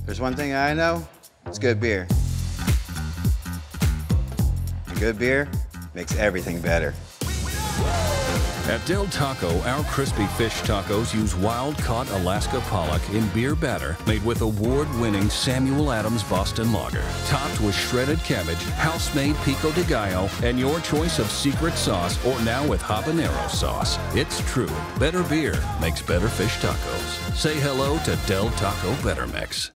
There's one thing I know, it's good beer. And good beer makes everything better. At Del Taco, our crispy fish tacos use wild-caught Alaska pollock in beer batter made with award-winning Samuel Adams Boston Lager, topped with shredded cabbage, house-made pico de gallo, and your choice of secret sauce, or now with habanero sauce. It's true. Better beer makes better fish tacos. Say hello to Del Taco Better Mix.